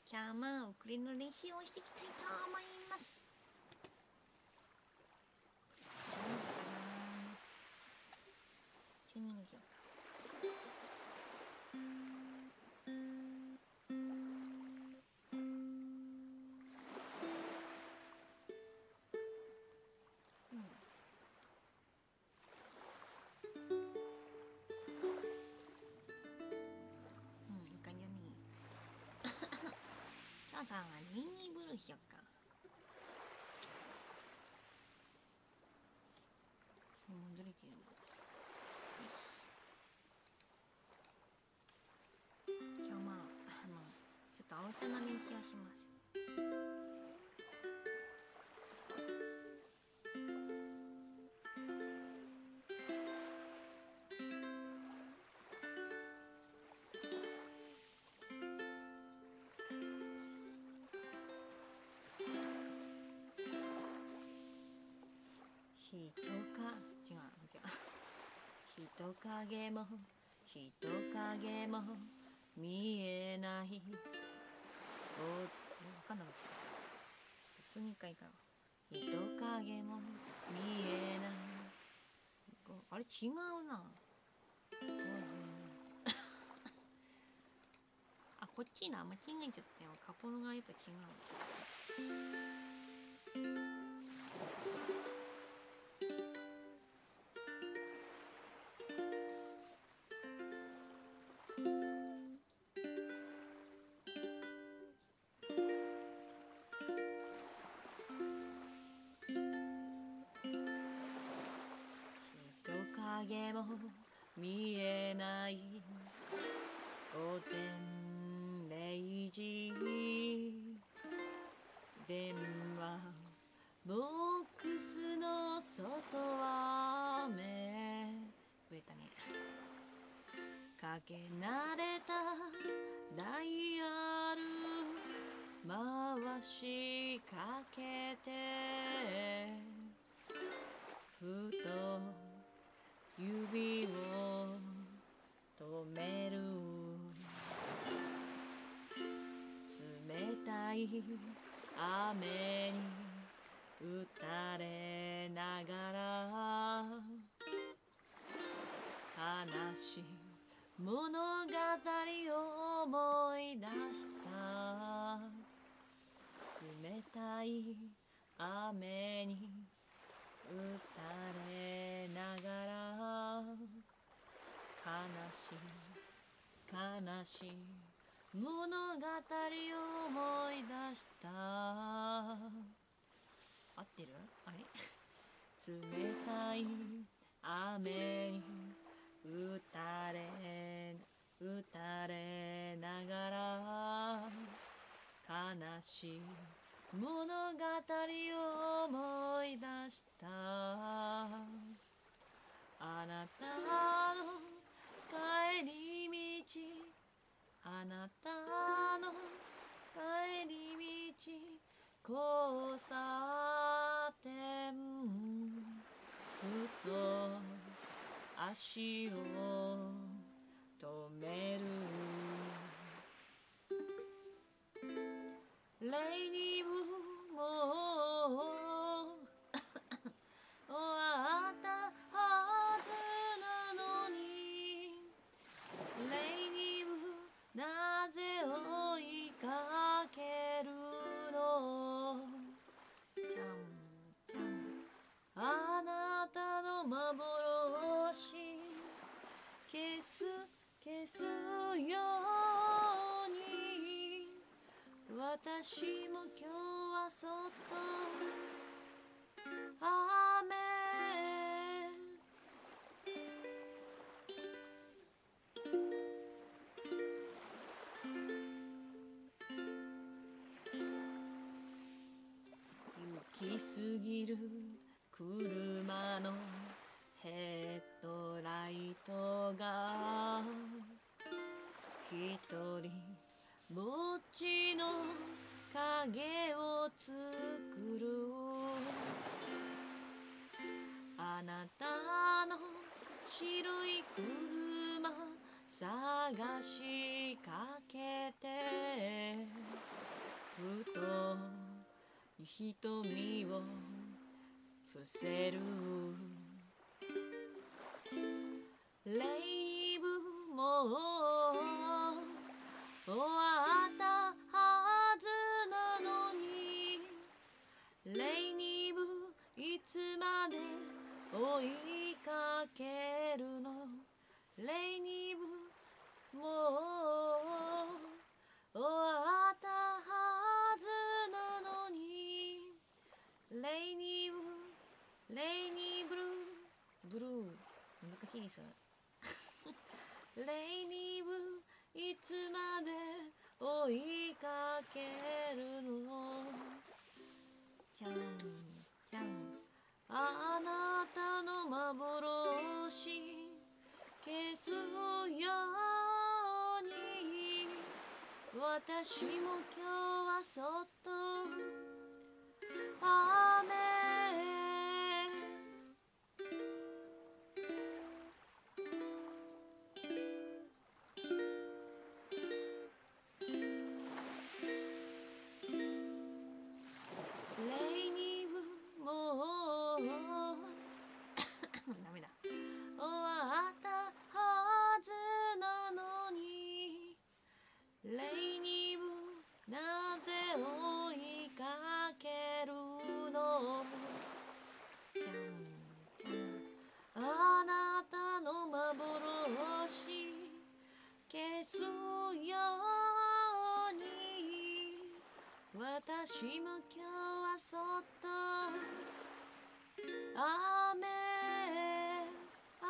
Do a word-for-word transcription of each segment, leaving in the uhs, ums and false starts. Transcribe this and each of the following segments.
今日もウクレレの練習をしていきたいと思います。チューニングしようか。母さんはレイニーブルーしよっか。もうずれてるもん。よし。今日まあ、あの、ちょっと青歌の練習をします。人か違う違う人影も人影も見えないおわかんなくなっちゃった。ちょっと普通に一回から人影も見えないあれ違うな当然あこっちな間違えちゃったよ。カポロがやっぱ違う。影も見えない午前零時電話ボックスの外は雨増えたね。かけ慣れたダイヤル回しかけてふと指を止める冷たい雨に打たれながら悲しい物語を思い出した冷たい雨に打たれながら悲しい悲しい物語を思い出した合ってるあれ冷たい雨に打たれ打たれながら悲しい物語を思い出したあなたの帰り道あなたの帰り道交差点ふと足を止めるレイニーブも終わったはずなのにレイニーなぜ追いかけるのちゃんちゃんあなたの幻消す消すように私も今日はそっと雨行き過ぎる車のヘッドライトが一人ぼっちの影を作るあなたの白い車探しかけてと瞳を伏せるレイブもう終わったはずなのにレイニブいつまで追いかけるのレイニブもう終わったはずなのにレイニブレイニブルーブルー難しいですレイニブいつまで追いかけるのちゃんちゃんあなたの幻消すように私も今日はそっと雨レイニブもうダメだ終わったはずなのにレイニブなぜ追いかけるのじゃんじゃんあなたの幻消すように私も今日はそっと雨雨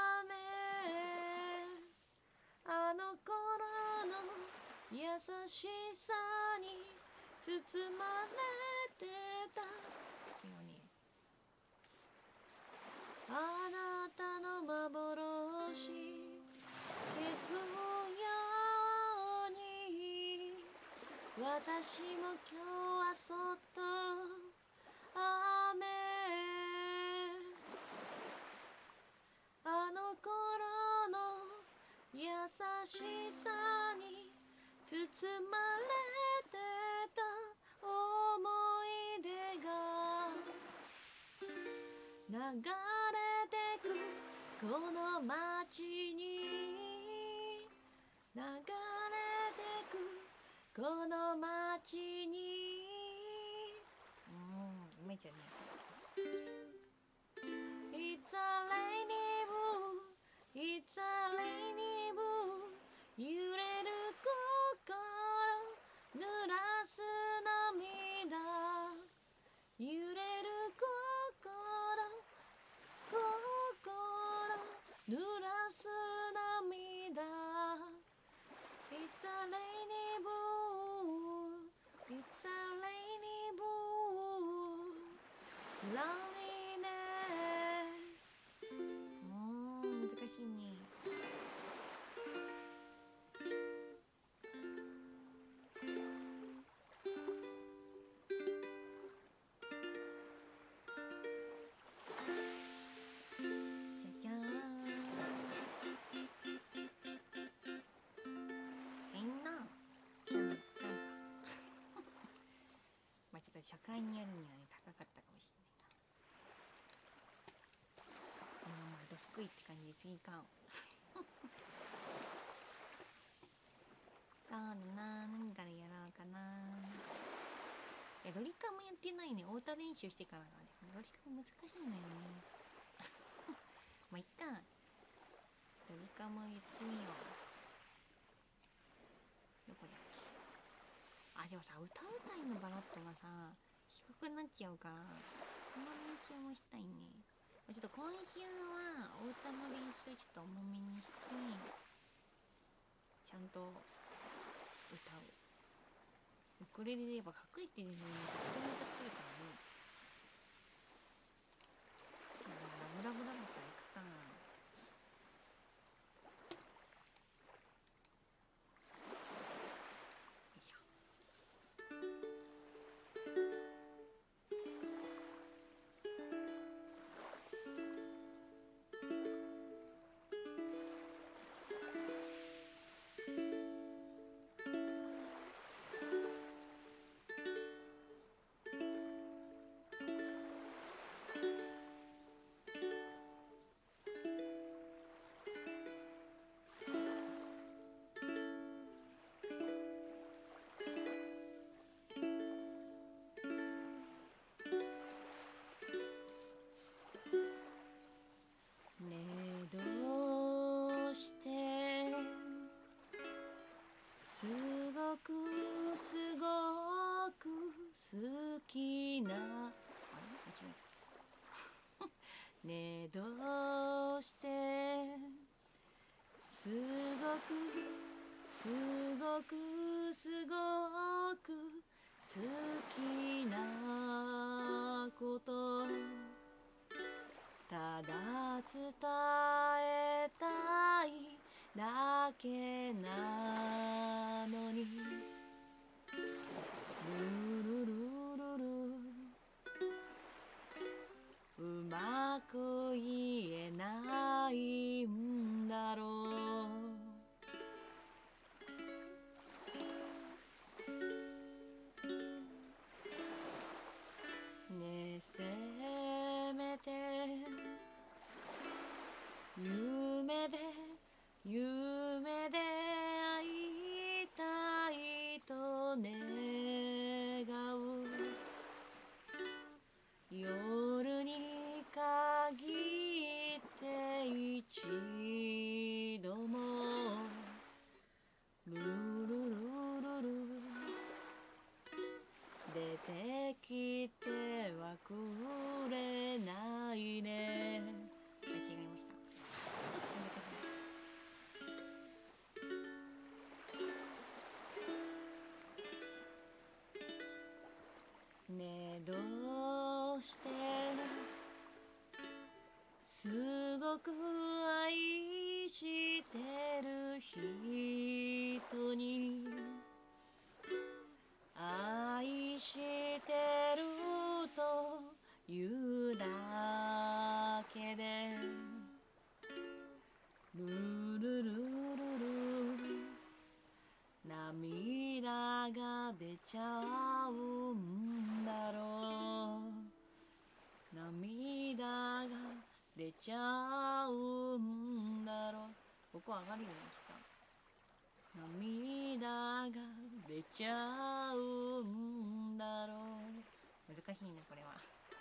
あの頃の優しさに包まれてた違うねあなたの幻消すように私も今日はそっと雨あの頃の優しさに包まれてた思い出が流れてくこの街に流れてくこの街にうんめっちゃねIt's a rainy blue It's a rainy blue 揺れる心濡らす涙揺れる心心濡らす涙 It's a rainy blue It's a rainy blue Loneliness うーん難しいね社会にやるにはね高かったかもしれないな。まあまあどすくいって感じで次行かんそうだな何からやろうかないやドリカムやってないね太田練習してからだねドリカム難しいんだよねまあいっかドリカム言ってみようどこだっけあでもさ歌うたいのバラッドがさ低くなっちゃうからこの練習もしたいねちょっと今週はお歌の練習ちょっと重めにしてちゃんと歌うウクレレで言えば隠れてるのに人に歌ってるからねラブラブだったらいくかなきなあれ間違えたねえどうしてすごくすごくすごく好きなことただ伝えたいだけなのにルルルルルうまく言えないんだろうねえせめて夢で夢で会いたいと願う夜に限って一度もルルルルル出てきてはくれないね。間違えました。ねえどうしてすごく愛してる人に愛してるというだけでルルルルル涙が出ちゃうんだろう涙が出ちゃうんだろうここ上がるよねきっと涙が出ちゃうんだろう難しいねこれは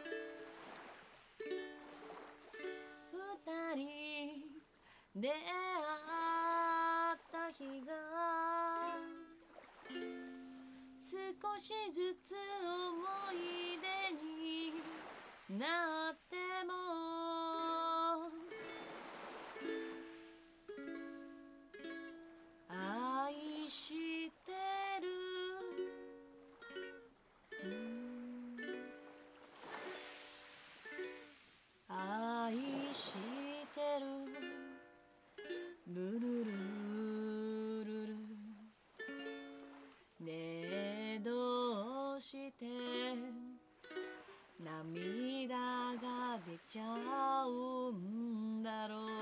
二人出会った日が少しずつ思い出になっても愛してる愛してるルルルルルねえどうして涙が出ちゃうんだろう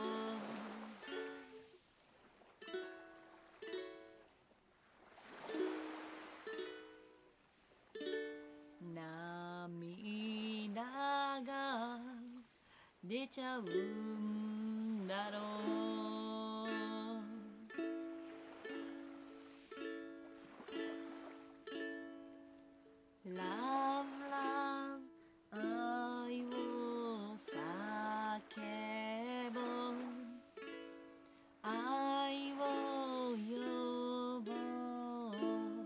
涙が出ちゃうんだろうラブラブ愛を叫ぼう愛を呼ぼう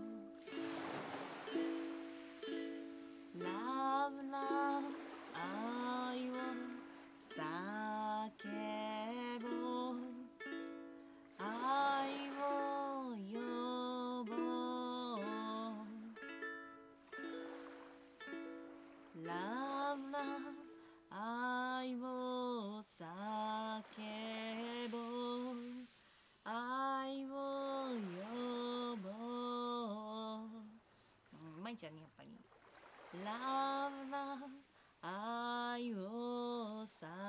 ラブラブ愛を叫ぼう愛を呼ぼうラブラブ愛を叫ぼう愛を呼ぼううんうまいじゃんねやっぱりラブラブ愛を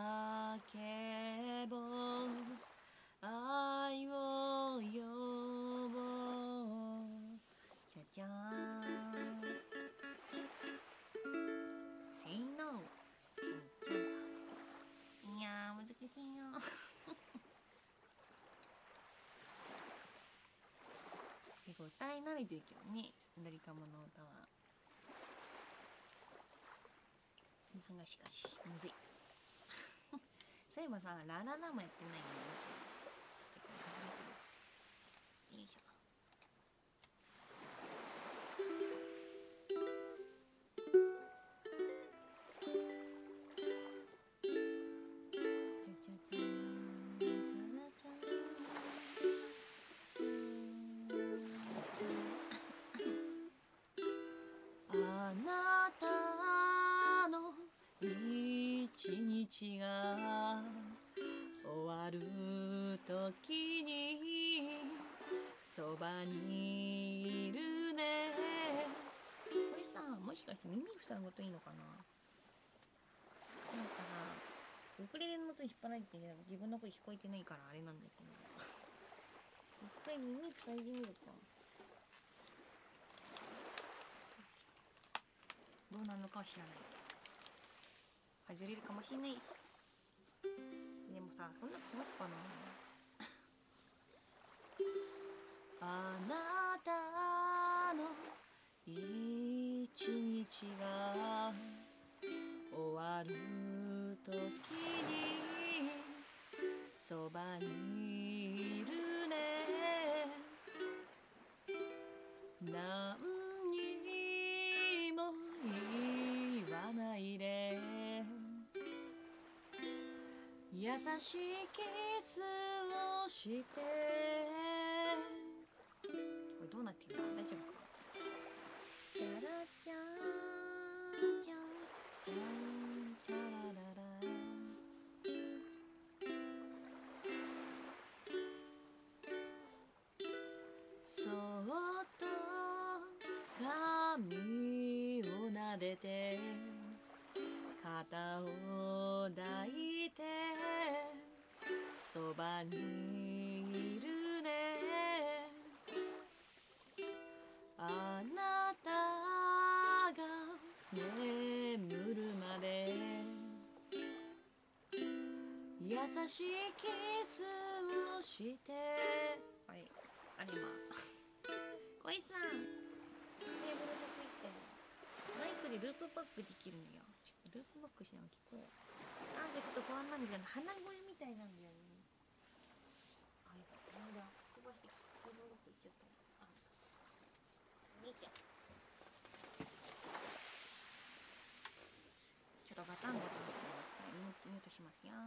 叫ぼう愛を呼ぼうじゃじゃーん Say no いやー難しいよ結構歌い慣れてるけどねドリカムの歌はなんかしかしむずいそういえばさラララもやってないよねよいしょ日が終わる時にそばにいるね。これさ、もしかして耳塞ぐといいのかな。なんかさ、ウクレレの音引っ張られて自分の声聞こえてないからあれなんだけど一回耳塞いでみるか。どうなるのかは知らない。外れるかもしれない。でもさ、そんな気持ちかな。あなたの一日が終わる時にそばにいるね。何にも言わないで優しいキスをして。これどうなってるの？大丈夫か？チャラチャンチャンチャンチャラララ。そっと髪を撫でて肩を抱いてそばにいるね。あなたが眠るまで優しいキスをして。あれあれ今小石さん、テーブルどこ行ってんの？マイクでループバックできるのよ。ちょっとループバックしながら聞こえ。なんかちょっと不安なんだよね。鼻声みたいなんだよね。あ、やばい、この間飛ばしてテーブルどこ行っちゃったの。あ、兄ちゃんちょっとガタンゴトンしてミュートしますよ。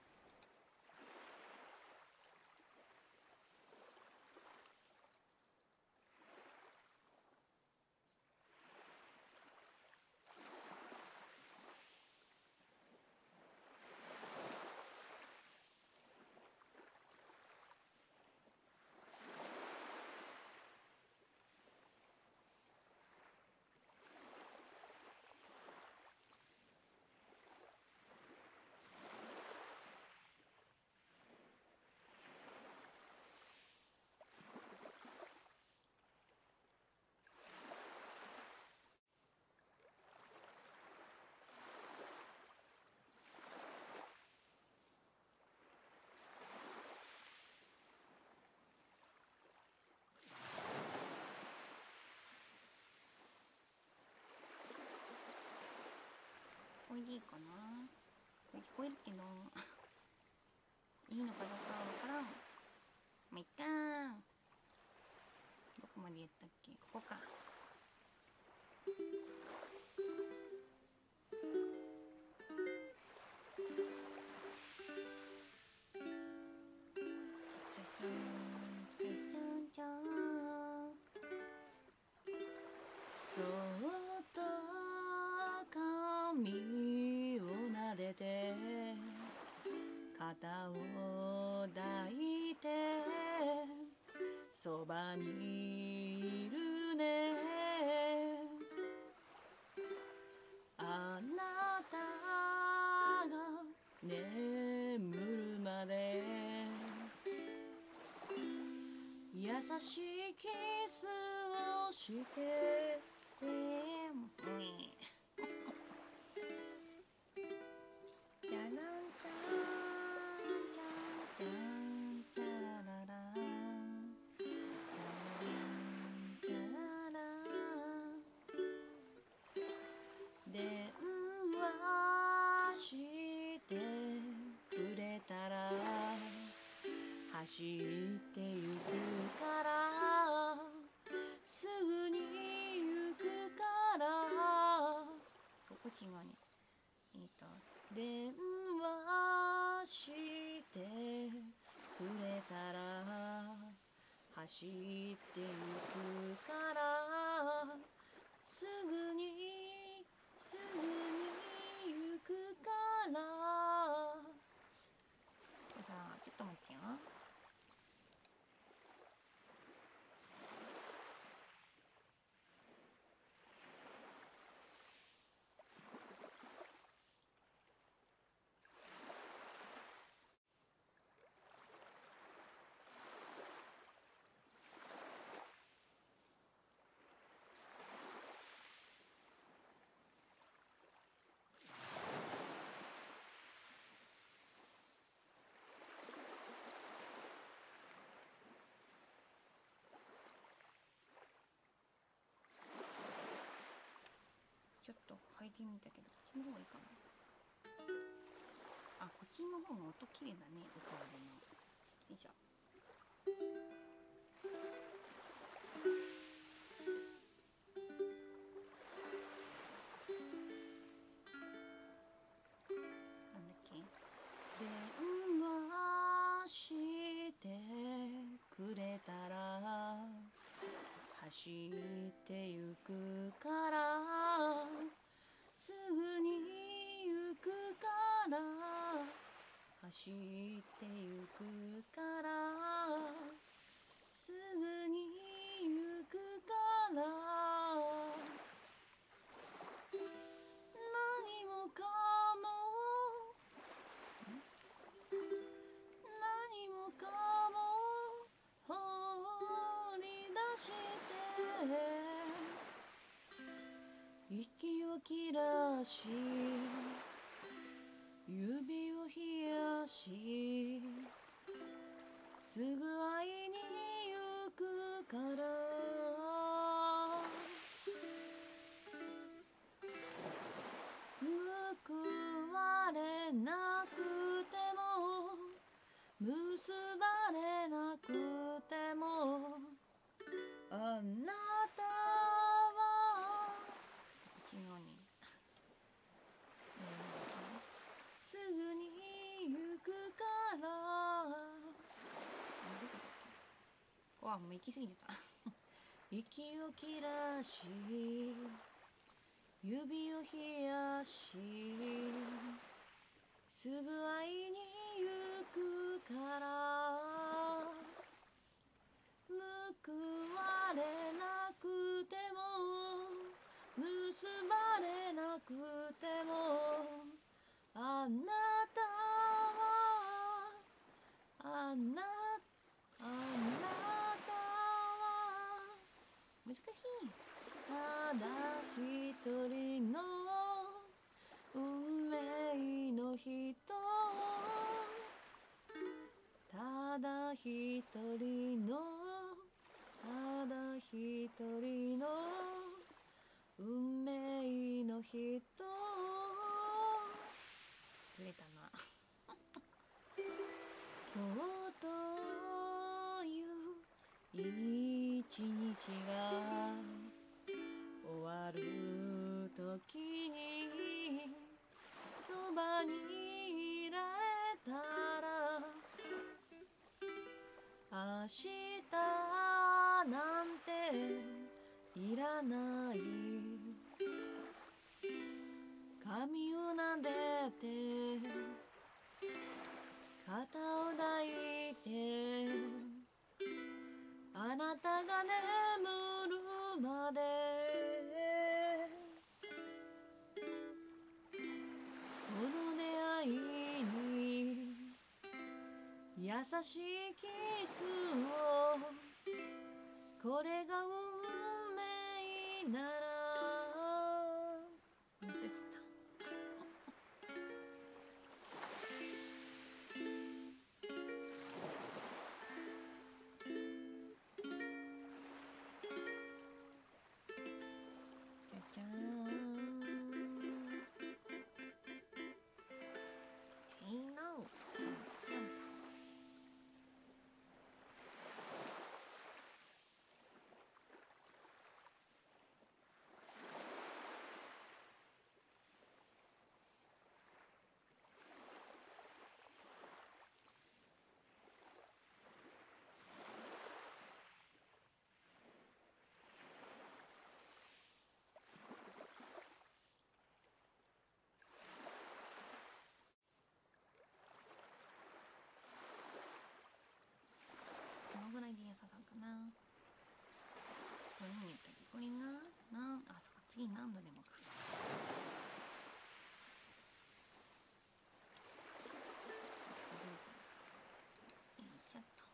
これでいいかな。これ聞こえるけどいいのかどうかわからん。まあ、いっかー。どこまでやったっけ？ここか。そっと髪を撫でて肩を抱いてそばにいるね。あなたが眠るまで優しいキスをしてて。じゃらんちゃんちゃんちゃんちゃららちゃらんちゃらら。電話してくれたら走ってゆくからすぐに行くから。ここ違うね。えっと電話してくれたら走ってゆくからすぐにすぐに行くからと変えてみたけど、こっちの方がいいかな。あ、こっちの方が音きれいだね、ウクレレの。よいしょ。なんだっけ。 電話してくれたら走ってゆくから、すぐに行くから、走ってゆくから、すぐに行くから、何もかも何もかも放り出して、息を切らし指を冷やし、すぐ会いに行くから、報われなくても結ばれなくても、あなたは違うね。 すぐに行くから。 あ、もう行き過ぎてた。 息を切らし指を冷やし、すぐ会いに行くから、報われなくても結ばれなくても、あなたはあなあなたは難しい。 ただ一人の運命の人、ただ一人のただ一人の運命の人。 ずれたな。 今日という一日が終わる時に、そばにいられたら、明日なんていらない、髪を撫でて肩を抱いて、あなたが眠るまで、この出会いに優しいキスを、これが運命なら。 ずれてた。 じゃじゃーん。 せーの。じゃん。このぐらいで良さそうかな。これに言ったっけ、これがなん、あ、そっか、次何度でもか。ずれてる。よいしょっと。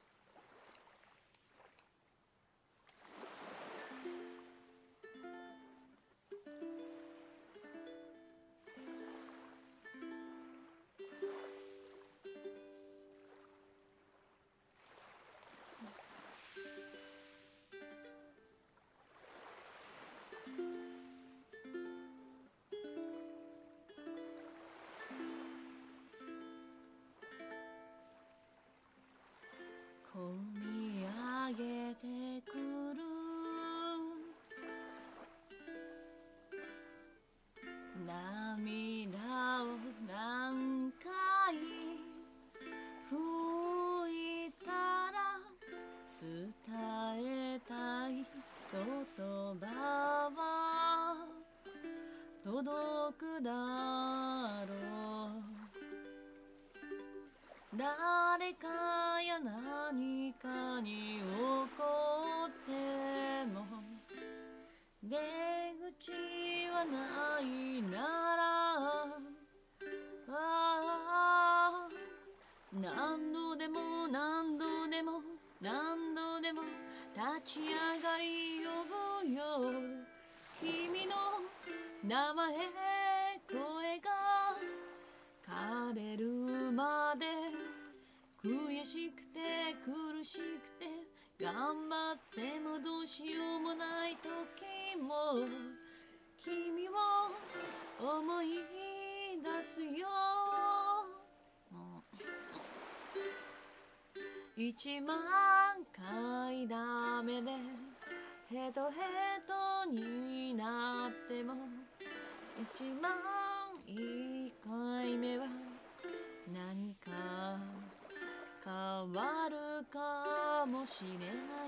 涙を何回拭いたら伝えたい言葉は届くだろう。誰かや何かに怒っても出口はないなら、ああ何度でも何度でも何度でも立ち上がり呼ぶよ。君の名前声が枯れるまで、悔しくて苦しくて頑張ってもどうしようもない時も君を思い出すよ。一万回ダメでヘトヘトになっても一万一回目は何か変わるかもしれない。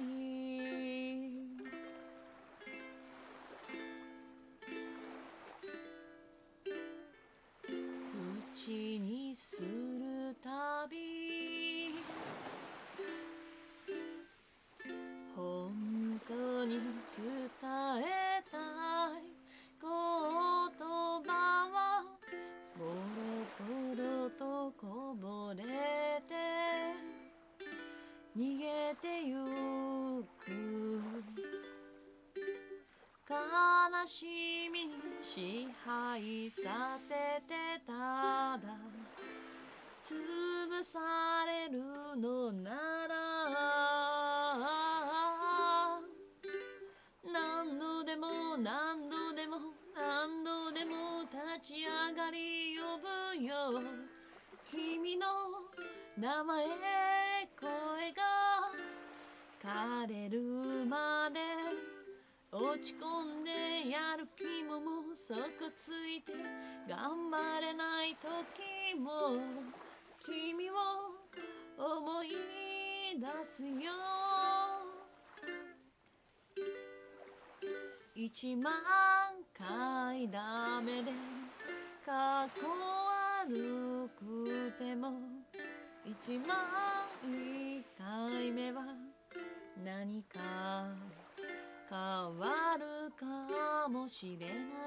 口にするたび本当に伝えたい言葉はボロボロとこぼれて逃げてゆく。悲しみに支配させてただ潰されるのなら、何度でも何度でも何度でも立ち上がり呼ぶよ。君の名前声が枯れるまで落ち込んでやる気ももう底ついて頑張れない時も君を思い出すよ。一万回ダメでかっこ悪くても一万一回目は何か変わるかもしれない。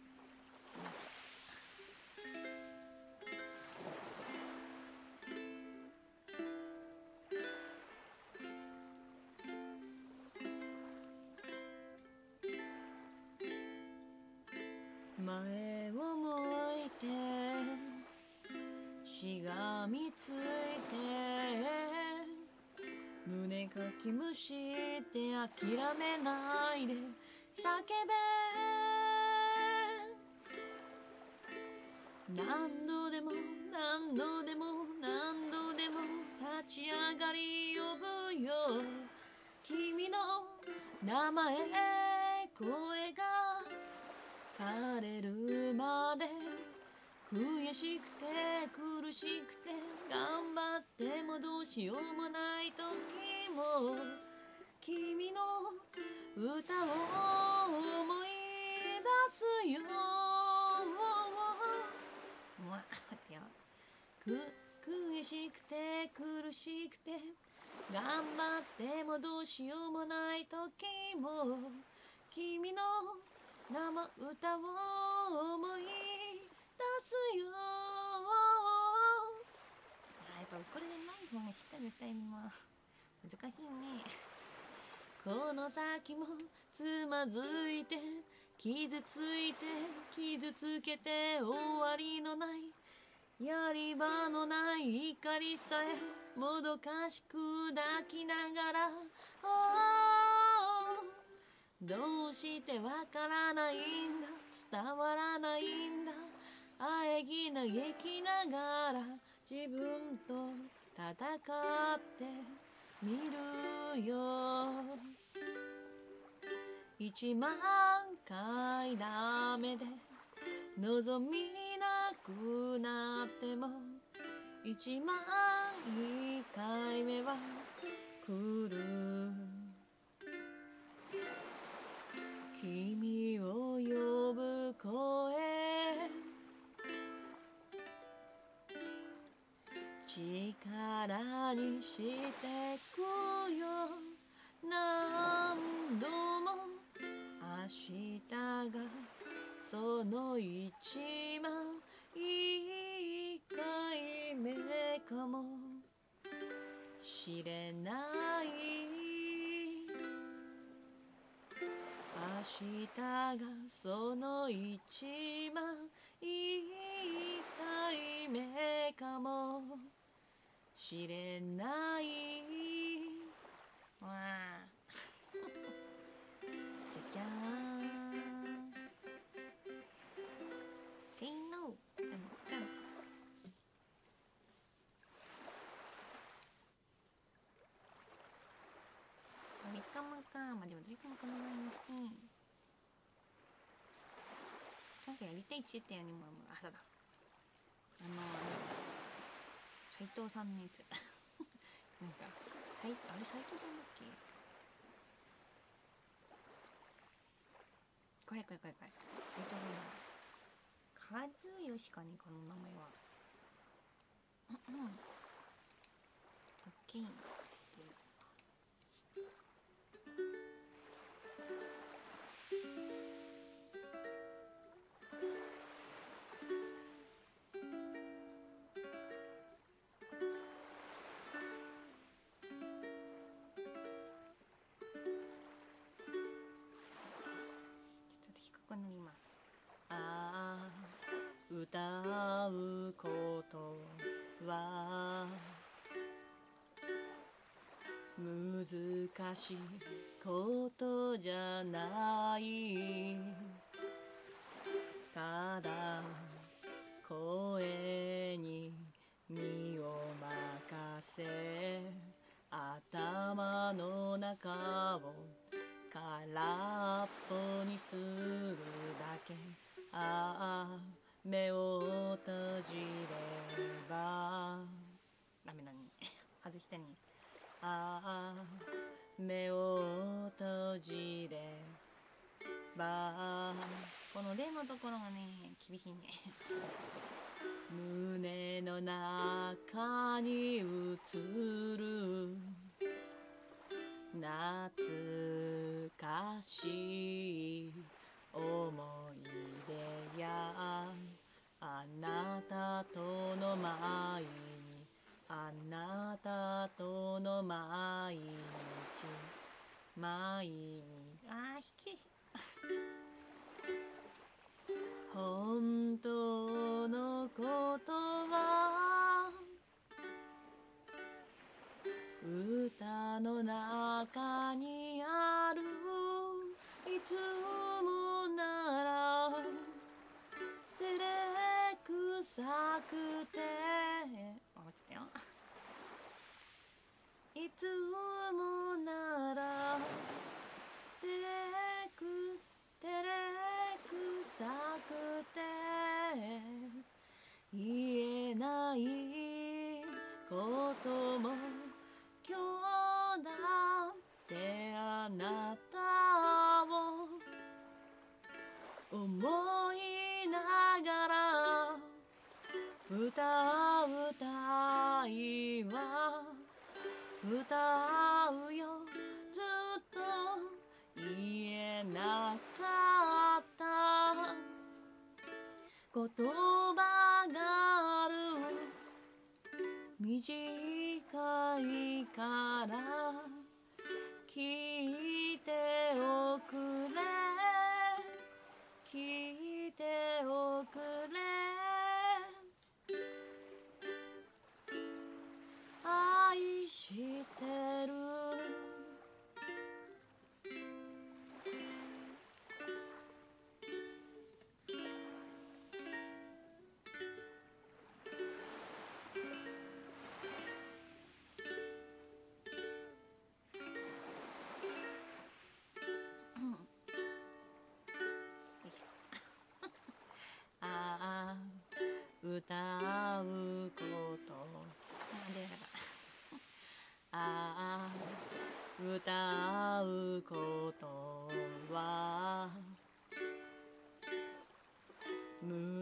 前を向いてしがみついて胸かきむして諦めないで叫べ。何度でも何度でも何度でも立ち上がり呼ぶよ。君の名前声が枯れるまで悔しくて苦しくて頑張ってもどうしようもない時も君の歌を思い出すよ。く悔しくて苦しくて頑張ってもどうしようもない時も君の生歌を思い出すよ。やっぱこれでない方がしっかり歌います。難しいね。この先もつまずいて傷ついて傷つけて終わりのないやり場のない怒りさえもどかしく抱きながら、どうしてわからないんだ伝わらないんだあえぎ嘆きながら自分と戦ってみるよ。一万回ダメで望みなくなっても一万一回目は来る。君を呼ぶ声、力にしてくよ。何度も明日がその一万一回目かもしれない。明日がその一万一回目かもしれない。 わあじゃじゃーん。 Say no じゃんじゃん。ドリカムか。まあでもドリカムこのぐらいにして、なんかやりたいって言ってたよね。もうもう朝だ。あの斉藤さんのやつなんかさいあれ斉藤さんだっけ。これこれこれこれ斉藤さんだ。和義かね、この名前は。オッケー。 歌うことは難しいことじゃない。ただ声に身を任せ、頭の中を空っぽにするだけ。ああ目を閉じればダメだね外したね。ああ目を閉じれば、この「れ」のところがね厳しいね胸の中に映る懐かしい思い出や、あなたとの毎日、あなたとの毎日毎日。 あー弾け本当のことは歌の中にある。いつもなら照れくさくて、 あ落ちたよいつもなら照れく照れくさくて言えないことも今日だってあなたを思いながら歌うたいは歌うよ。ずっと言えなかった言葉がある。短いから聞いておくれ、聞いておくれ。愛してる。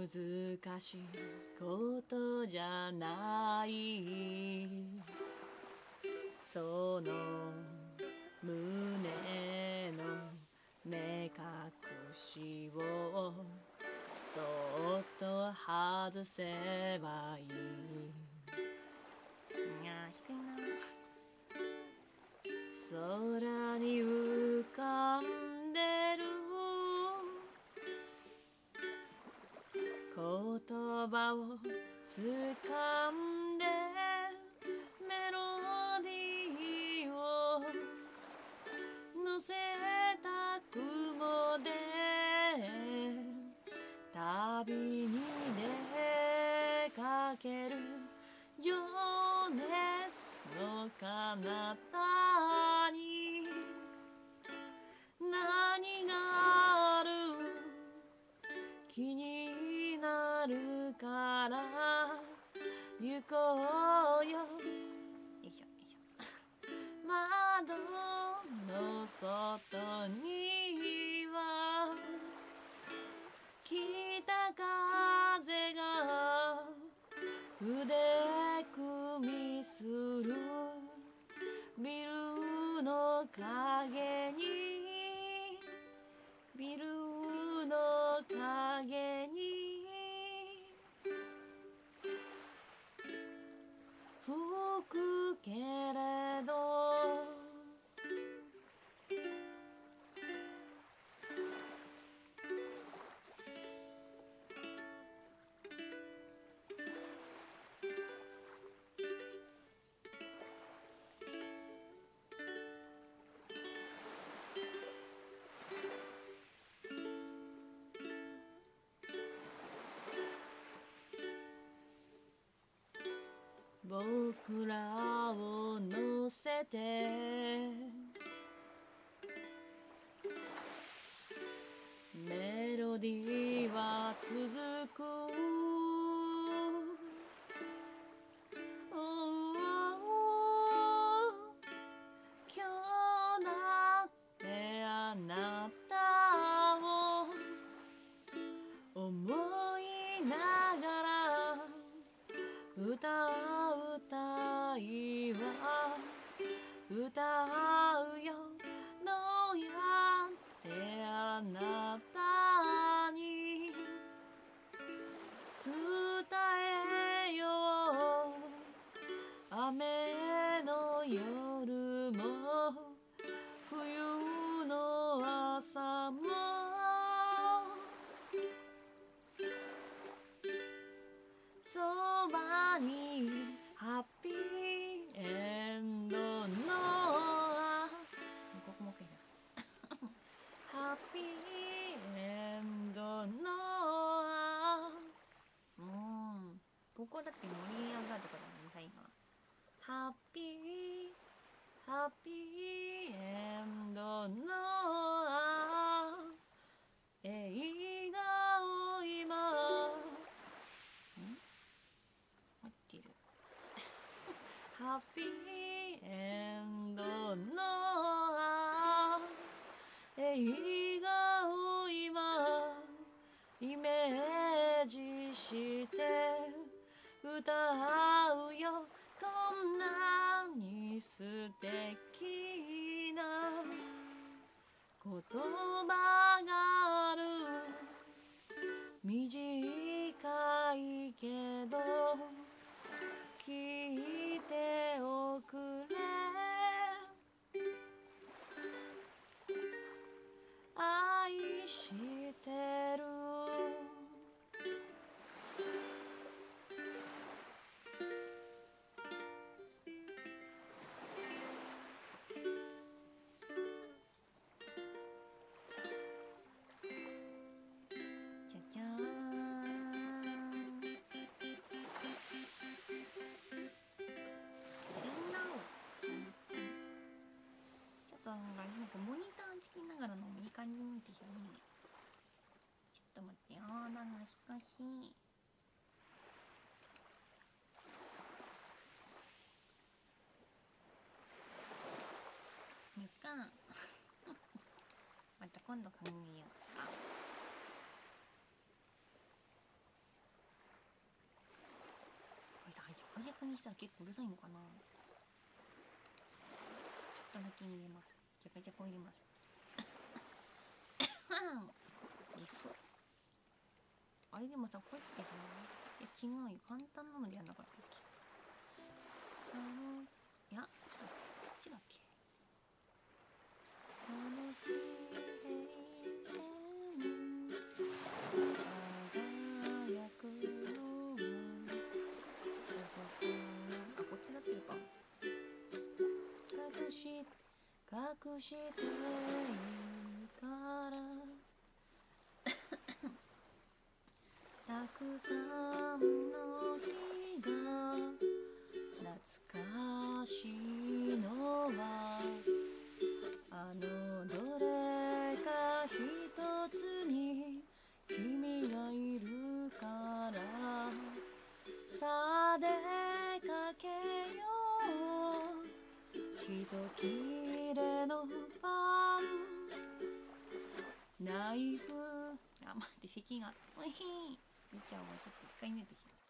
難しいことじゃない、その胸の目隠しをそっと外せばいい。 いやー低いな。 空に浮かんでる言葉をつかんでメロディーを乗せた雲で旅に出かける情熱の彼方に何がある気になるから行こうよ。 よいしょよいしょ。 窓の外には北風が腕組みするビルの影にビルの影に吹くけれど僕らを乗せてメロディーは続く、おうおう今日だってあなたを思いながら歌う歌いは歌うよ、どうやってあなたに伝えよう、雨の夜も冬の朝もそばにハッピーエンドのここもう一回だ。 ハッピーエンドのうーんここだって盛り上がるとこだもんね最後は。 ハッピーハッピーエンドの映画を今合ってる。 ハッピーエンドの映画を今イメージして歌うよ、こんなに素敵な言葉がある、短いけど聞いておくれ、愛してるじゃじゃーん。洗顔じゃなくてちょっとなんかなんかモニターつきながらのもいい感じになってきたね。ちょっと待ってよー、だがしかしみかんまた今度考えよう。あ短にしたら結構うるさいのかな。ちょっとだけ入れます。じゃがじゃこ入れます。あれでもさ、これってさ、いや違うよ、簡単なのじゃなかったっけ。あのいやちょっと待って、こっちだっけ。あの地平線輝くのあ、こっちだってるか。隠し隠しているからたくさんの日が懐かしいのはあのどれか一つに君がいるからさあ出かけようひときれのパンナイフあ、待って咳がおいしいみっちゃんはちょっと一回目でしょ。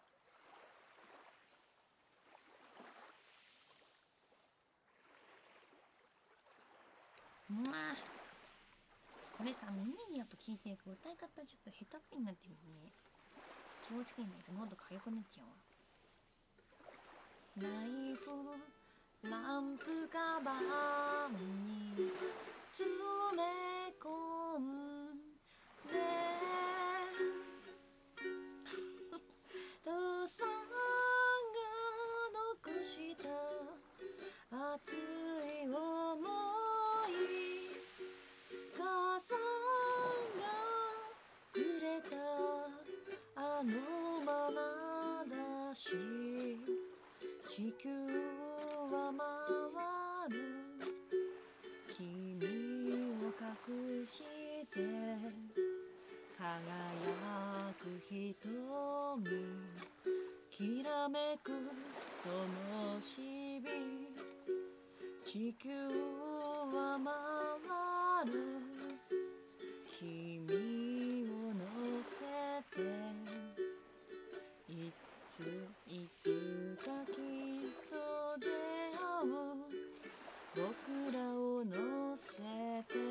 うわこれさ耳にやっぱ聞いてると歌い方ちょっと下手っぴになってるよね。気をつけないと喉かゆくなっちゃうわ。ナイフランプカバーに詰め込んで父さんが残した熱い想い母さんがくれたあのまなざし地球は回る君を隠して輝く瞳きらめく灯火地球は回る君を乗せていついつかきっと出会う僕らを乗せて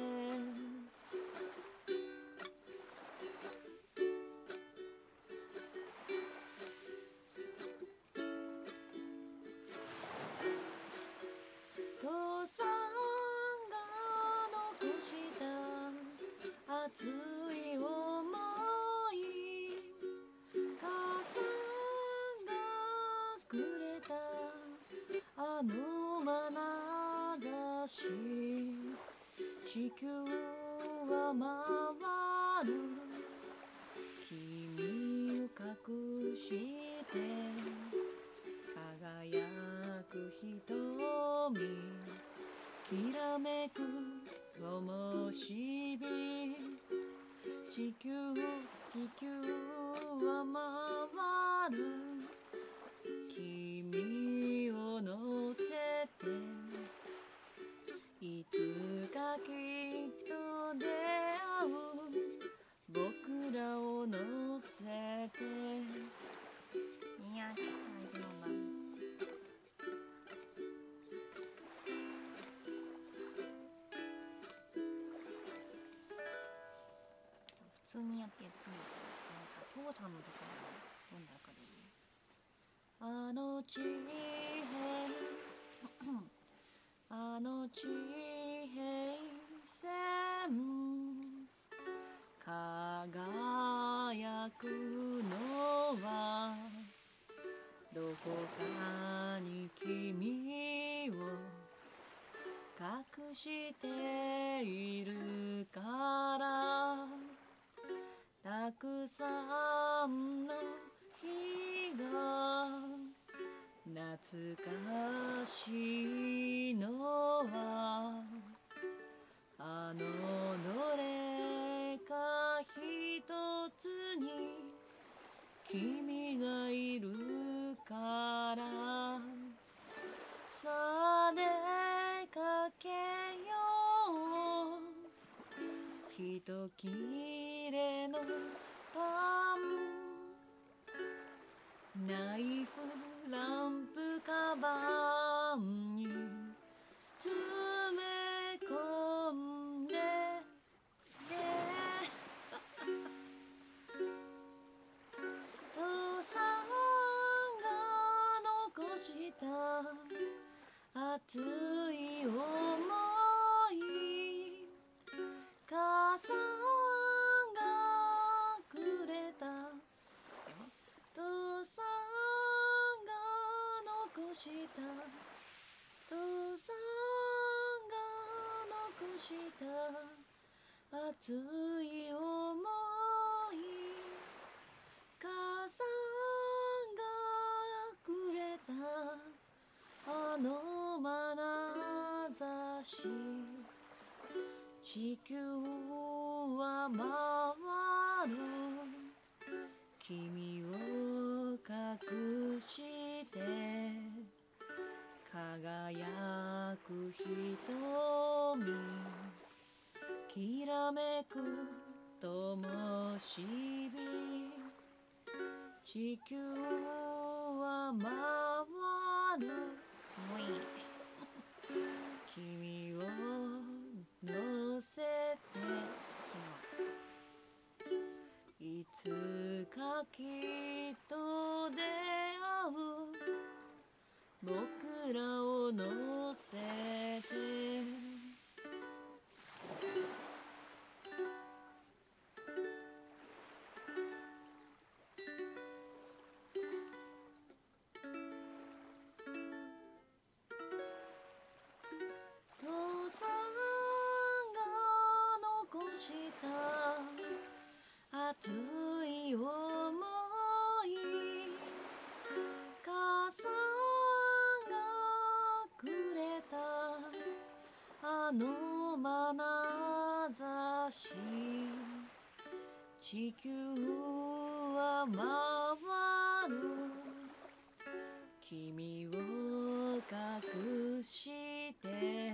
父さんが残した熱い想い母さんがくれたあのまなざし地球は回る君を隠して輝く瞳きらめく灯火地球地球は回る君を乗せていつかきっと出会う僕らを乗せていやちょっとあれだな普通にやってやってみるけど、父さんのところはどんなかでいい？あの地平あの地平線輝くのはどこかに君を隠しているからたくさんの日が懐かしいのはあのどれか一つに君がいるからさあ出かけようひときれのパンナイフランした父さんが残した熱い想い母さんがくれたあの眼差し地球は回る君を隠して輝く瞳きらめく灯火地球は回るもういい君を乗せていつかきっと出会う僕らを乗せて父さんが残した熱い想い母さんがくれたあの眼差し地球は回る君を隠して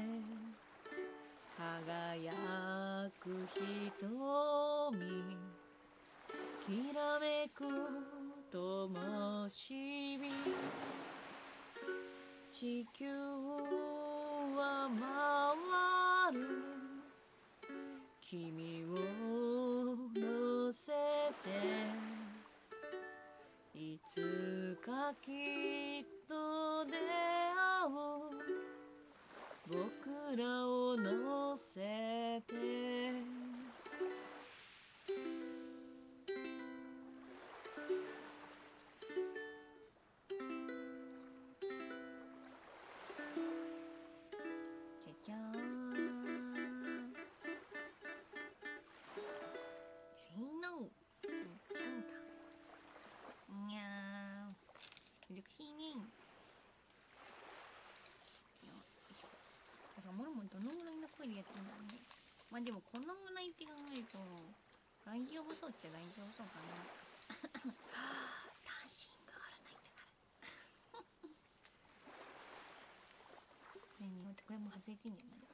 輝く瞳きらめく灯火地球は回る君を乗せていつかきっと出会う僕らを乗せてじゃじゃーんせーのちゃんたにゃー難しいねモルもどのぐらいの声でやってんだろうね。まあでもこのぐらいって考えると大丈夫そうっちゃ大丈夫そうかな単身があるないってなるねえねえこれも外れてんだよね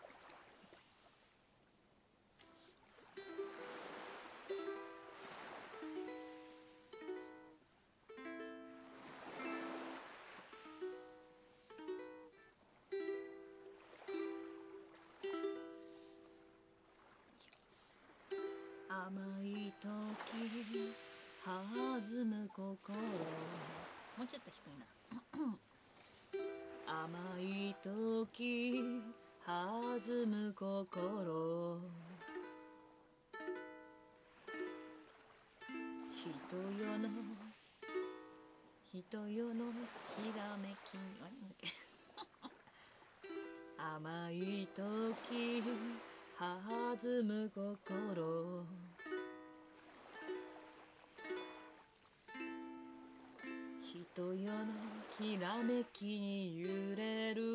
甘い時弾む心もうちょっと低いな甘い時弾む心人よの人よのきらめきあれなんだっけ甘い時弾む心人よのきらめきに揺れる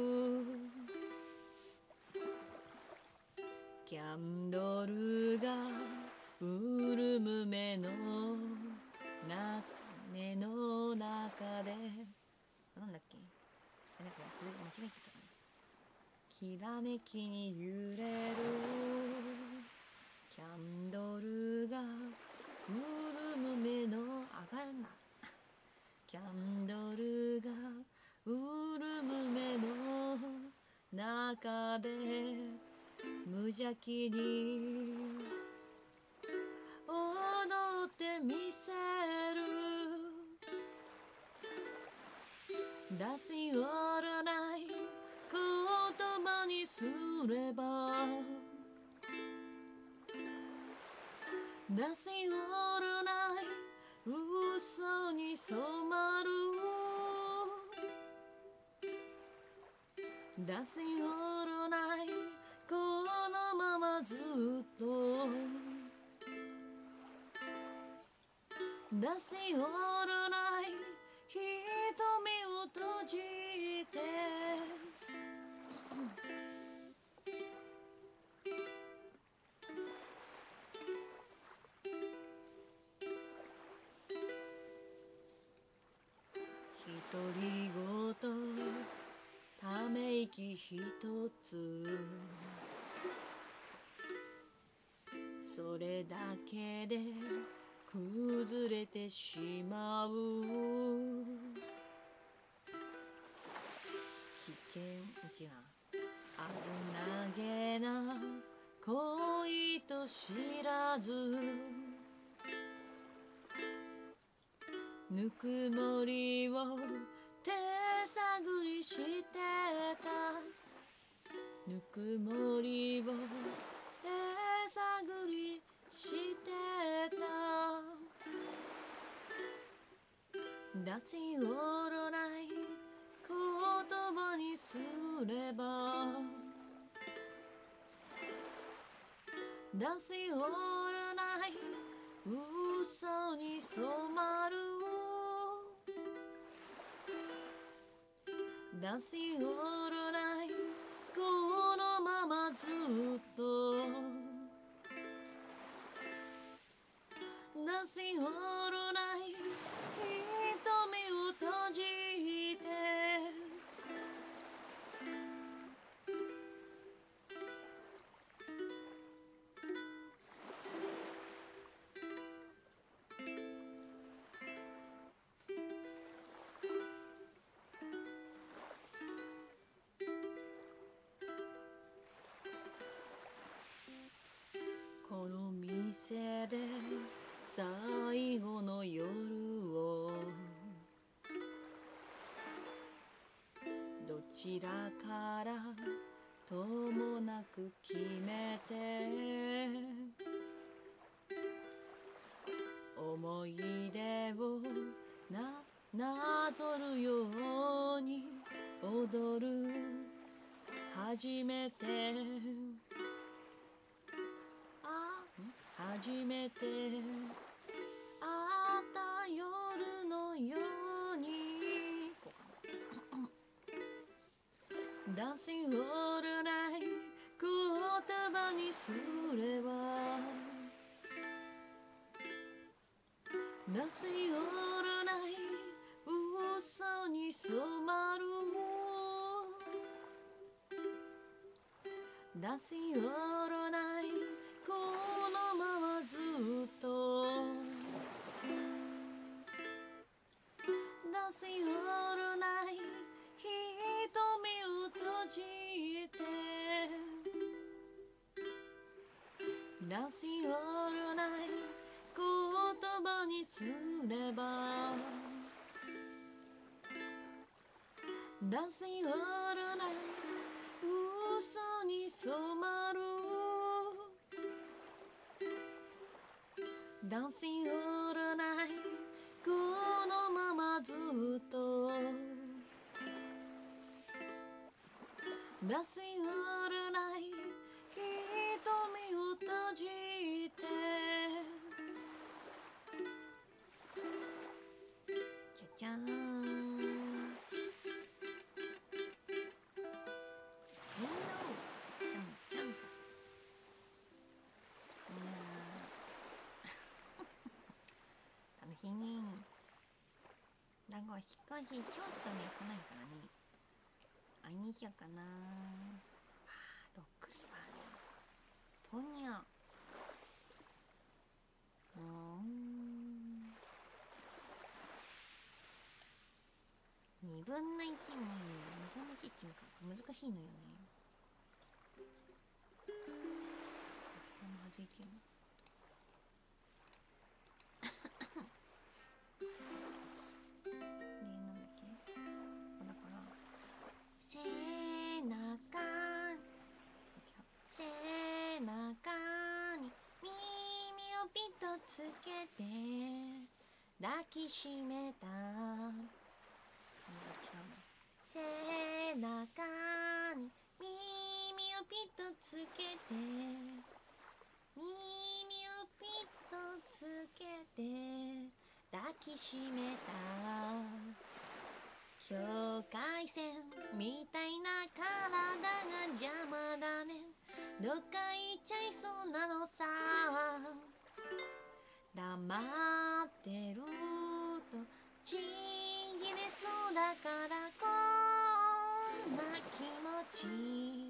キャンドルが潤む目のな目の中でなんだっけなんか間違えちゃったかなきらめきに揺れるキャンドルが潤む目の上がるなキャンドルが潤む目の中で無邪気に踊ってみせる Doesn't all night 言葉にすれば Doesn't all night 嘘に染まる Dancing all night このままずっと Dancing all night 瞳を閉じて独り言ため息ひとつそれだけで崩れてしまう危険違う危なげな恋と知らずぬくもりを手探りしてたぬくもりを手探りしてた Dancing all night 言葉にすれば Dancing all night 嘘に染まる Dancing all night このままずっと Dancing all night 瞳を閉じてこの店で最後の夜をどちらからともなく決めて思い出をななぞるように踊る初めて初めて会った夜のように Dancing all night 言葉にすれば Dancing all night 嘘に染まる Dancing all night このままずっと Dancing all night 瞳を閉じて Dancing all night 言葉にすれば Dancing all night 嘘に染まるDancing all night このままずっと Dancing all night 瞳を閉じてじゃじゃーんせーのちゃんちゃん日にだがしかしちょっとね来ないからねあいにしようかなあろくりはねポニャうーんにぶんのいちににぶんのいちっていうか難しいのよねこれもはずいてる背中に耳をピッとつけて抱きしめた背中に耳をピッとつけて耳をピッとつけて抱きしめた境界線みたいな体が邪魔だねどっか行っちゃいそうなのさ黙ってるとちぎれそうだからこんな気持ち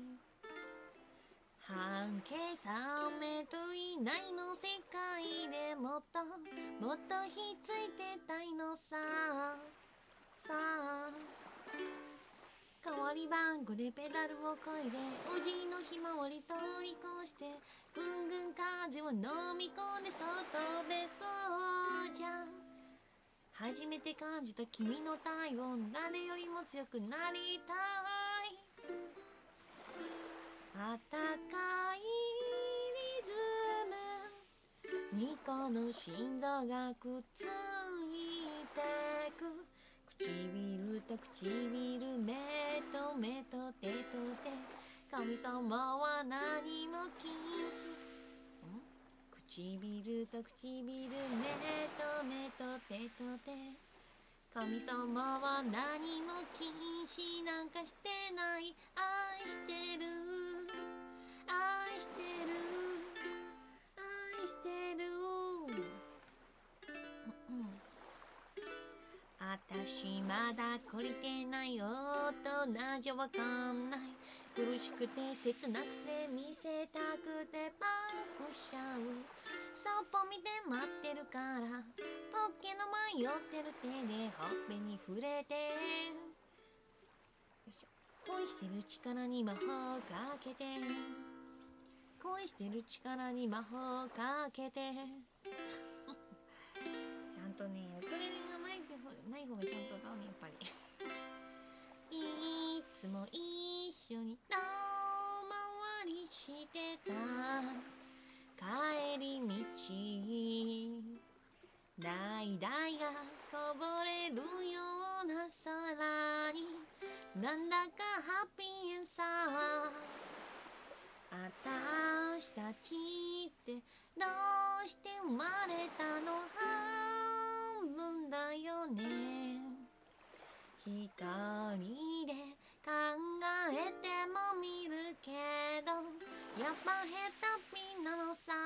半径さんメートル以内の世界でもっともっとひっついてたいのささあ代わり番号でペダルをこいでおじいのひまわり通り越してぐんぐん風を飲み込んで外べそうじゃ初めて感じた君の体温誰よりも強くなりたいあったかいリズムにこの心臓がくっついてく唇と唇目と目と手と手神様は何も禁止唇と唇目と目と手と手神様は何も禁止なんかしてない愛してる愛してる愛してるあたしまだ懲りてない大人じゃわかんない苦しくて切なくて見せたくてパンクしちゃうそっぽ見て待ってるからポッケの迷ってる手でほっぺに触れて恋してる力に魔法かけて恋してる力に魔法かけてちゃんとねウクレレがないない方がちゃんとだねやっぱりいつも一緒に遠回りしてた帰り道代々がこぼれるような空になんだかハッピーエンサーあたしたちってどうして生まれたの半分だよね一人で考えてもみるけどやっぱヘタピなのさ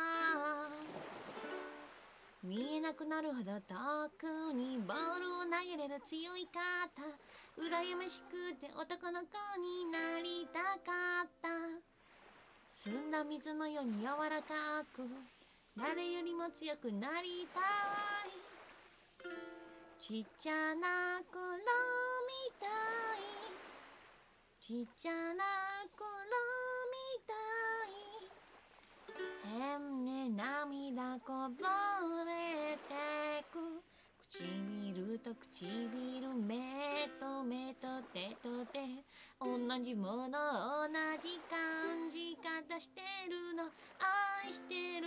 見えなくなるほど遠くにボールを投げれる強い方羨ましくて男の子になりたかった澄んだ水のように柔らかく誰よりも強くなりたいちっちゃな頃みたいちっちゃな頃みたい変ね涙こぼれてく唇と唇目と目と手と手同じもの同じ感じ方してるの愛してる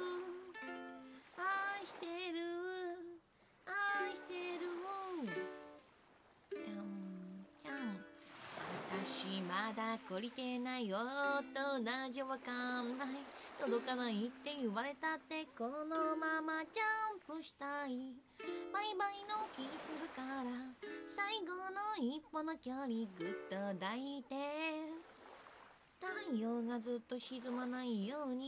愛してる愛してるちゃんちゃん私まだ懲りてない大人じゃわかんない届かないって言われたってこのままジャンプしたいバイバイの気するから最後の一歩の距離ぐっと抱いて太陽がずっと沈まないように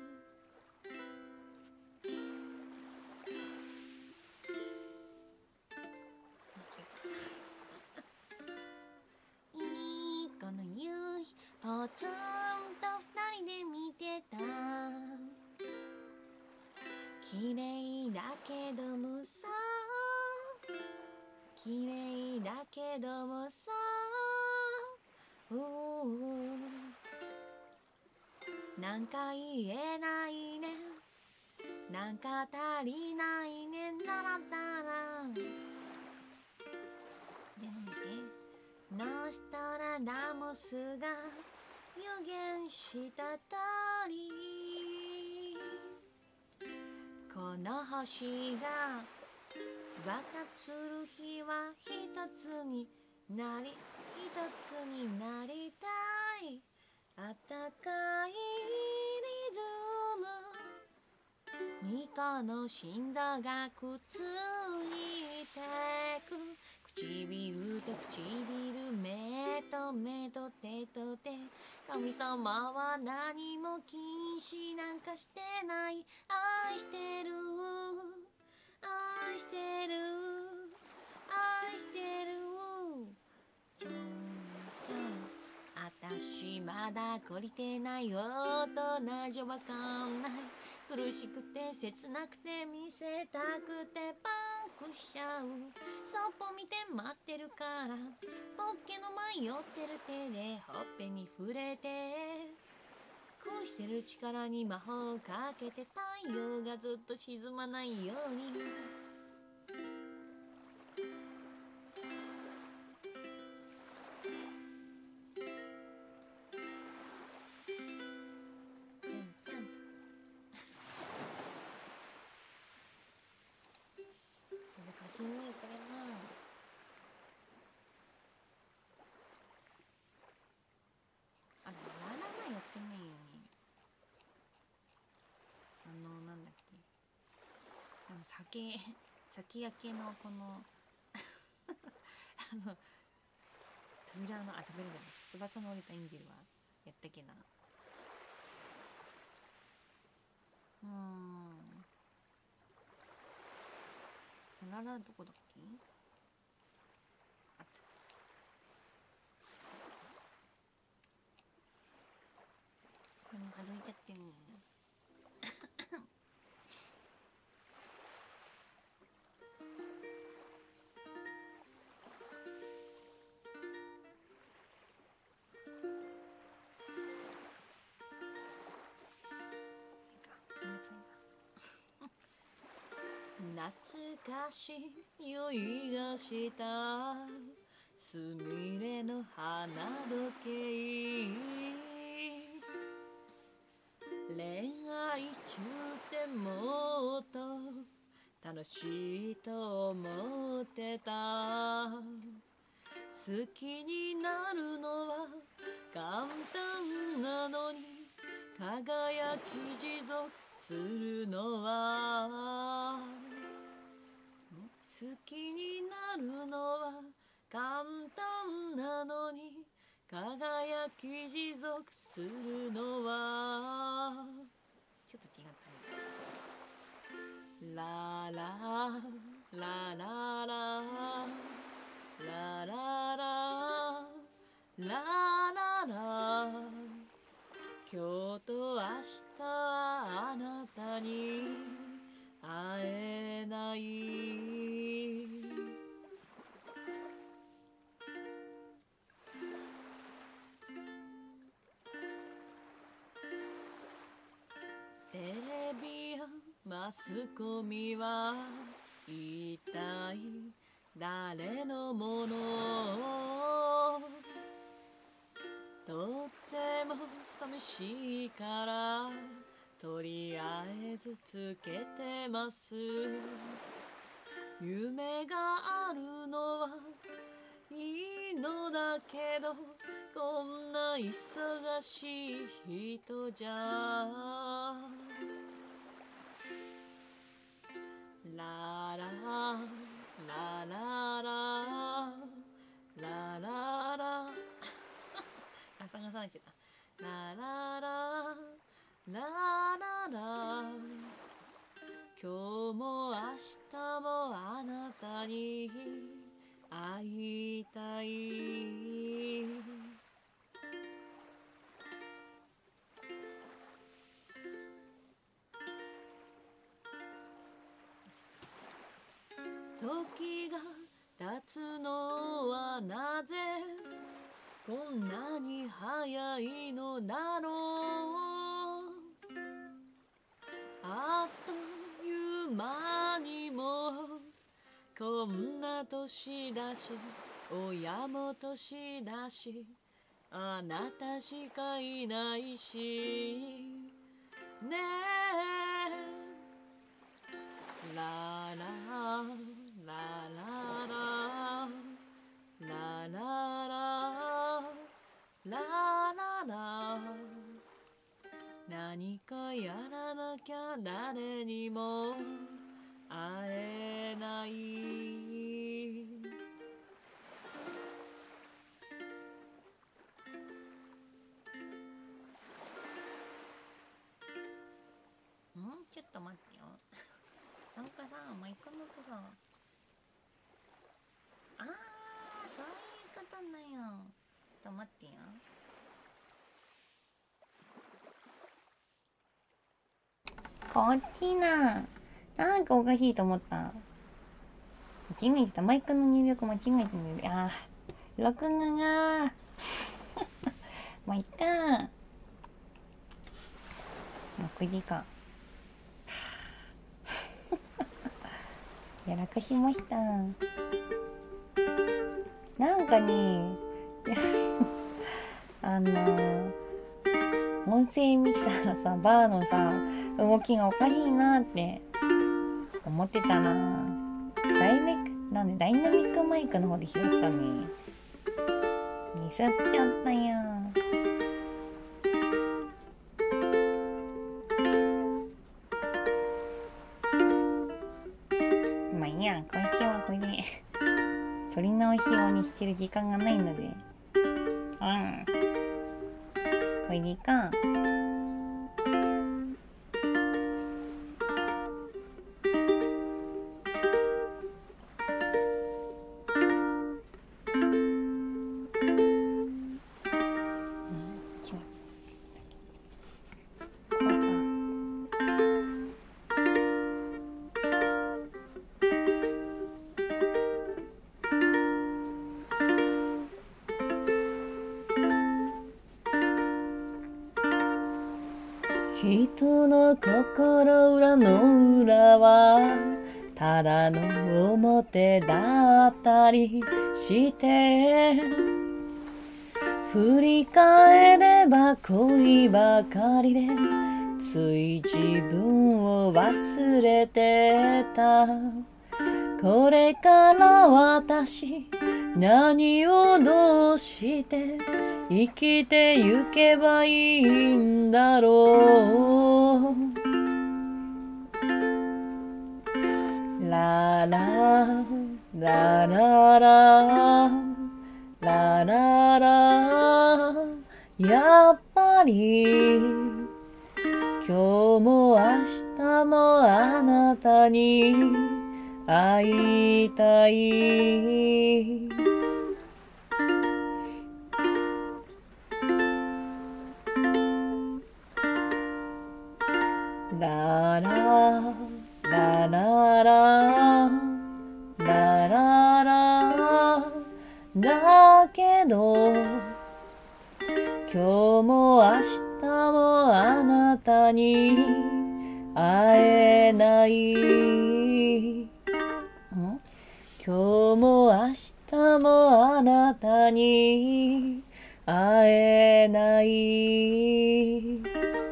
いいこの夕日ポツンと二人で見てた綺麗だけどもさ綺麗だけどもさなんか言えないねなんか足りないねならだらでノストラダムスが予言した通りこの星が爆発する日は一つになり一つになりたいあったかいリズム二個の心臓がくっついてく唇と唇目と目と手と手神様は何も禁止なんかしてない愛してる愛してる愛してるちょんちょんあたしまだ懲りてない大人じゃわかんない苦しくて切なくて見せたくてパンクしちゃうそっぽ見て待ってるからポッケの迷ってる手でほっぺに触れて恋してる力に魔法をかけて太陽がずっと沈まないように難しいねこれなあれラララやってないよねあのなんだっけあの酒酒焼けのこのあの扉のあ扉じゃない翼の降りたエンジェルはやったっけなうーんララどこだっけあったこれも外れちゃってるね懐かしい匂いがしたすみれの花時計恋愛中ってもっと楽しいと思ってた好きになるのは簡単なのに輝き持続するのは好きになるのは簡単なのに輝き持続するのはちょっと違ったねララララララララララララ今日と明日はあなたに会えないテレビやマスコミは一体誰のものとっても寂しいからとりあえずつけてます夢があるのはいいのだけどこんな忙しい人じゃララララララララガサガサになっちゃったララララララ今日も明日もあなたに会いたい時が経つのはなぜこんなに早いのだろうあっという間にもこんな年だし親も年だしあなたしかいないしねえララララララララ誰にも会えない。んちょっと待ってよ。なんかさ、マイクの音さ、あー、そういうことなんよ。ちょっと待ってよ。こっちな。なんかおかしいと思った。間違えてた。マイクの入力間違えてる。あー、録画が。まあ、いっか。ろくじかん。やらかしました。なんかね、あの、音声ミキサーのさ、バーのさ、動きがおかしいなって思ってたな。ダイネク、なんでダイナミックマイクの方で拾ってたね。ミスっちゃったやん。まあいいや、今週はこれで撮り直し用にしてる時間がないので、うん、これでいいか。人の心裏の裏はただの表だったりして振り返れば恋ばかりでつい自分を忘れてた。これから私何をどうして生きてゆけばいいんだろう。ララララララララやっぱり今日も明日もあなたに会いたい。ララララララララだけど今日も明日もあなたに会えない。ん？今日も明日もあなたに会えない。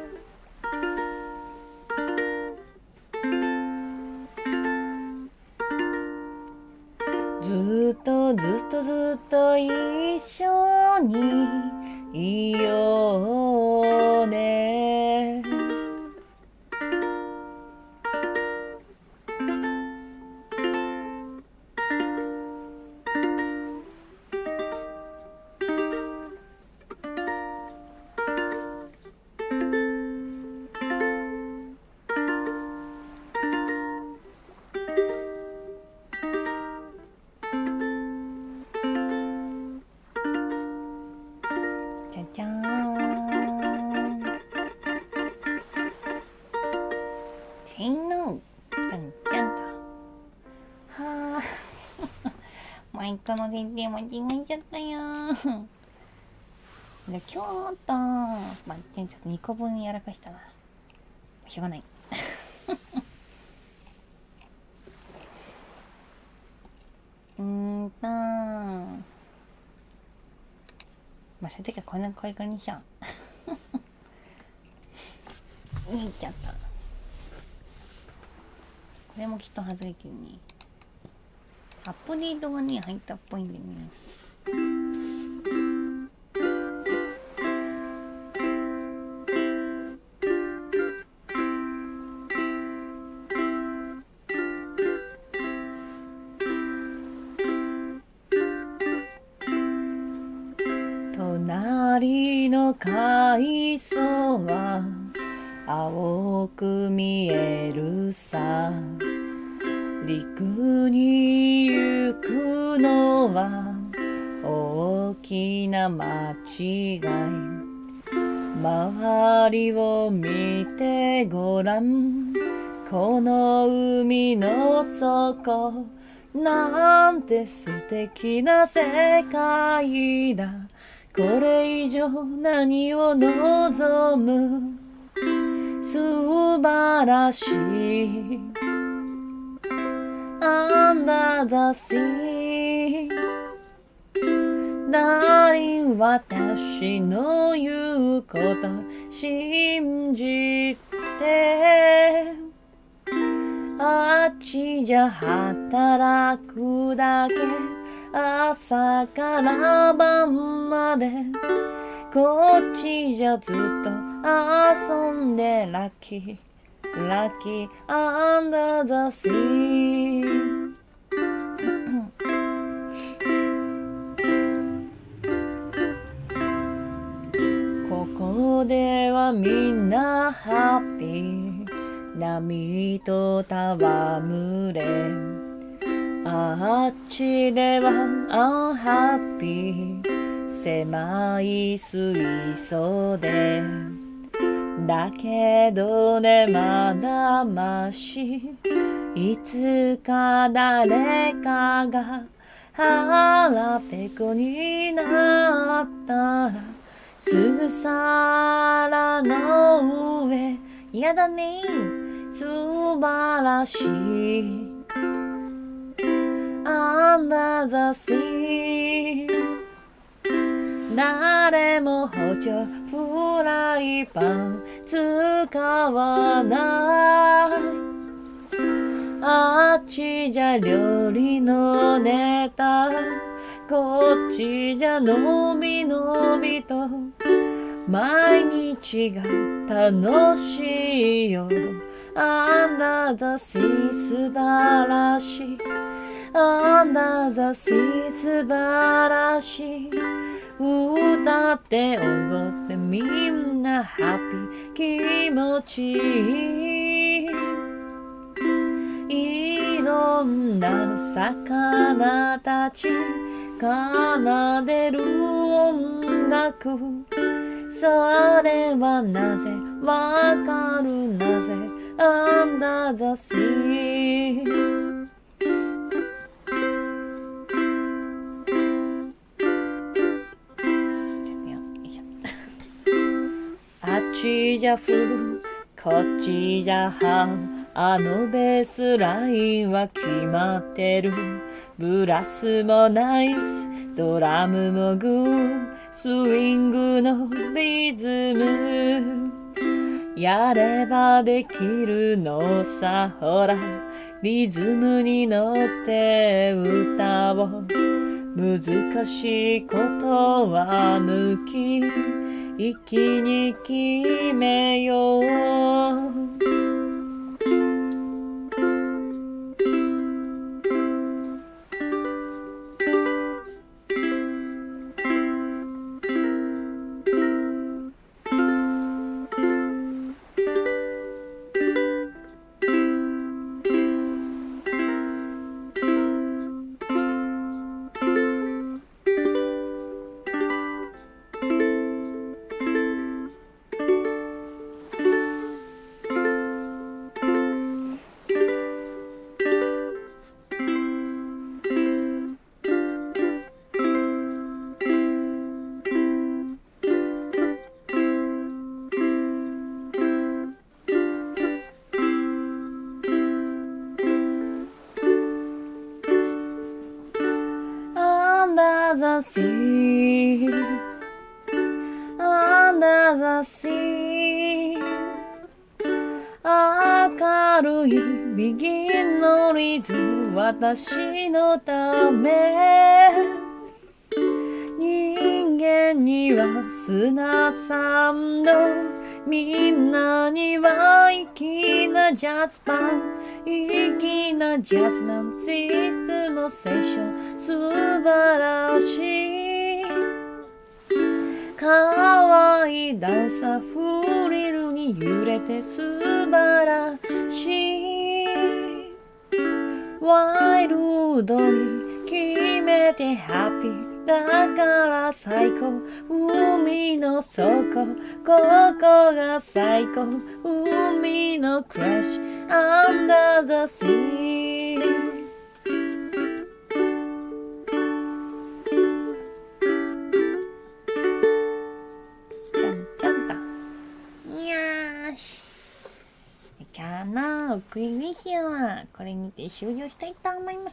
ずっとずっとずっと一緒にいようね。じゃじゃーん。せーの。じゃんじゃんと。はあ。マイクの設定間違えちゃったよー。で、今日と、まあ、ちょっとにこぶんやらかしたな。しょうがない。うーんとー。まあ、そういう時はこんな声にしよう。いっちゃった。これもきっと外れてるね。アップデートがね、入ったっぽいんでね。 りの海藻は青く見えるさ。陸に行くのは大きな間違い。周りを見てごらん。この海の底、なんて素敵な世界だ。これ以上何を望む。素晴らしい Under the sea。 ダーリン、私の言うこと信じて。あっちじゃ働くだけ、朝から晩まで。こっちじゃずっと遊んでラッキーラッキー Under the sea。 ここではみんなハッピー。波と戯れ。あっちではアンハッピー。狭い水槽で。だけどね、まだまし。いつか誰かが腹ペコになったら、すさらの上、やだね、素晴らしい Under the sea。 誰も包丁フライパン使わない。あっちじゃ料理のネタ、こっちじゃのびのびと毎日が楽しいよ。Under the sea 素晴らしい。 Under the sea 素晴らしい。歌って踊ってみんなハッピー気持ちいい。いろんな魚たち奏でる音楽、それはなぜわかる。なぜ Under the sea。 あっちじゃフル、こっちじゃハン。あのベースラインは決まってる。ブラスもナイス、ドラムもグー、スイングのリズム。やればできるのさ、ほらリズムに乗って歌おう。難しいことは抜き、一気に決めよう。Under the sea, under the sea。 明るいビギンのリズム、私のため。人間には砂さんの、みんなには粋なジャズバンド、粋なジャズマン、いつもセッション素晴らしい。 可愛いダンサーフリルに揺れて素晴らしいワイルドに決めてハッピーだから最高海の底ここが最高海のクラッシュ Under the sea ちゃんちゃんだにゃーし今日のウクレレ集はこれにて終了したいと思います。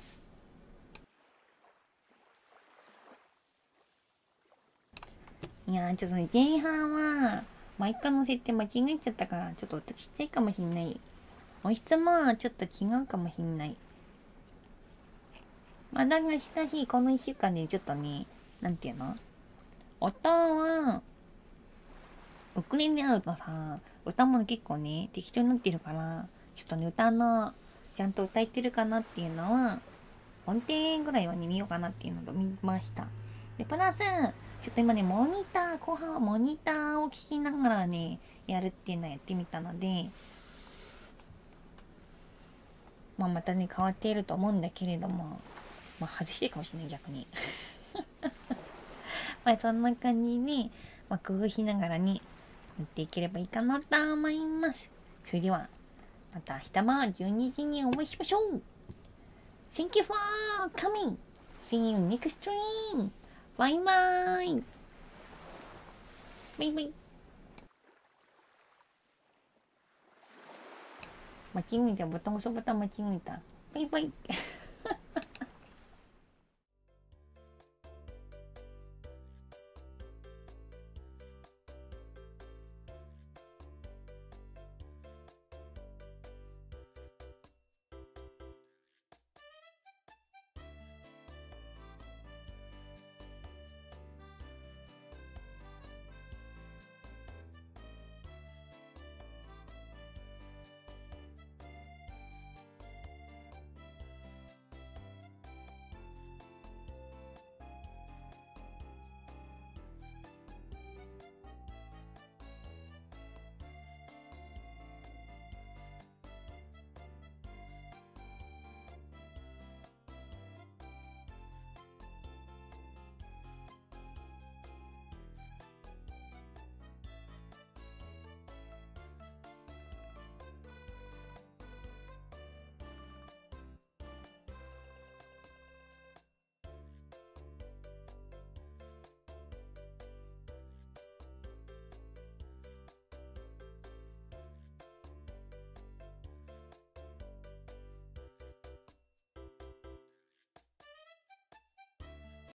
いやーちょっとね前半はマイクの設定間違えちゃったからちょっと音ちっちゃいかもしんない。音質もちょっと違うかもしんない。まあだがしかしこのいっしゅうかんでちょっとねなんていうの音はウクレレ合うとさ歌も結構ね適当になってるからちょっとね歌のちゃんと歌えてるかなっていうのは音程ぐらいはね見ようかなっていうのと見ました。でプラスちょっと今ねモニター後半はモニターを聞きながらねやるっていうのをやってみたのでまあまたね変わっていると思うんだけれどもまあ外してるかもしれない逆にまあそんな感じに、まあ、工夫しながらにやっていければいいかなと思います。それではまた明日もじゅうにじにお会いしましょう。 Thank you for coming. See you next stream. バイバイバイバイ。間違えたボタン押すボタン間違えた。バイバイ